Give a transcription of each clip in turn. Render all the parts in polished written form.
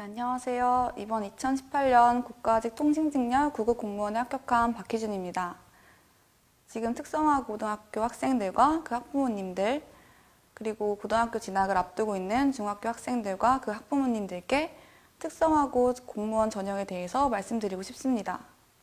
안녕하세요. 이번 2018년 국가직 통신직렬 9급 공무원에 합격한 박희준입니다. 지금 특성화 고등학교 학생들과 그 학부모님들, 그리고 고등학교 진학을 앞두고 있는 중학교 학생들과 그 학부모님들께 특성화고 공무원 전형에 대해서 말씀드리고 싶습니다.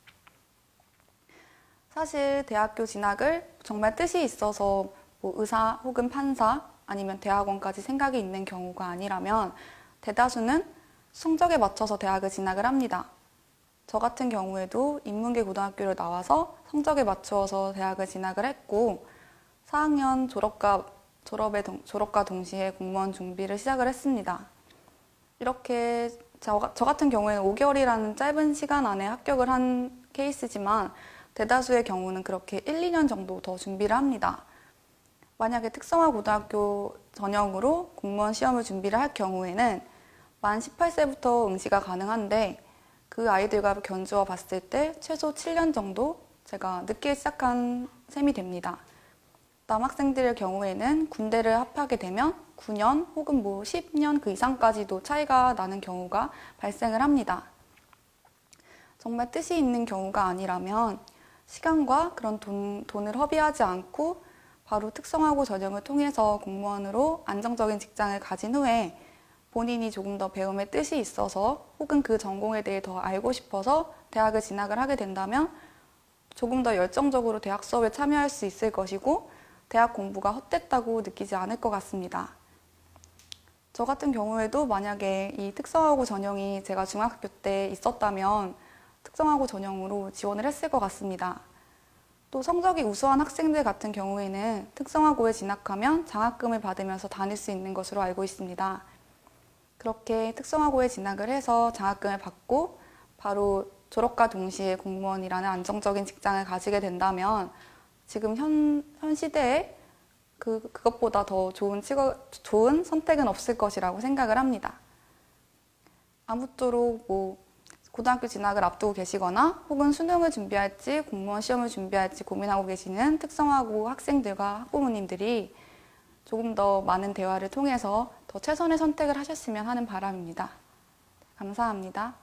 사실 대학교 진학을 정말 뜻이 있어서 의사 혹은 판사 아니면 대학원까지 생각이 있는 경우가 아니라면 대다수는 성적에 맞춰서 대학을 진학을 합니다. 저 같은 경우에도 인문계 고등학교를 나와서 성적에 맞추어서 대학을 진학을 했고 4학년 졸업과 동시에 공무원 준비를 시작을 했습니다. 이렇게 저 같은 경우에는 5개월이라는 짧은 시간 안에 합격을 한 케이스지만 대다수의 경우는 그렇게 1, 2년 정도 더 준비를 합니다. 만약에 특성화 고등학교 전형으로 공무원 시험을 준비를 할 경우에는 만 18세부터 응시가 가능한데 그 아이들과 견주어 봤을 때 최소 7년 정도 제가 늦게 시작한 셈이 됩니다. 남학생들의 경우에는 군대를 합하게 되면 9년 혹은 10년 그 이상까지도 차이가 나는 경우가 발생을 합니다. 정말 뜻이 있는 경우가 아니라면 시간과 그런 돈을 허비하지 않고 바로 특성화고 전형을 통해서 공무원으로 안정적인 직장을 가진 후에 본인이 조금 더 배움에 뜻이 있어서 혹은 그 전공에 대해 더 알고 싶어서 대학을 진학을 하게 된다면 조금 더 열정적으로 대학 수업에 참여할 수 있을 것이고 대학 공부가 헛됐다고 느끼지 않을 것 같습니다. 저 같은 경우에도 만약에 이 특성화고 전형이 제가 중학교 때 있었다면 특성화고 전형으로 지원을 했을 것 같습니다. 또 성적이 우수한 학생들 같은 경우에는 특성화고에 진학하면 장학금을 받으면서 다닐 수 있는 것으로 알고 있습니다. 그렇게 특성화고에 진학을 해서 장학금을 받고 바로 졸업과 동시에 공무원이라는 안정적인 직장을 가지게 된다면 지금 현 시대에 그것보다 더 좋은 선택은 없을 것이라고 생각을 합니다. 아무쪼록 고등학교 진학을 앞두고 계시거나 혹은 수능을 준비할지 공무원 시험을 준비할지 고민하고 계시는 특성화고 학생들과 학부모님들이 조금 더 많은 대화를 통해서 더 최선의 선택을 하셨으면 하는 바람입니다. 감사합니다.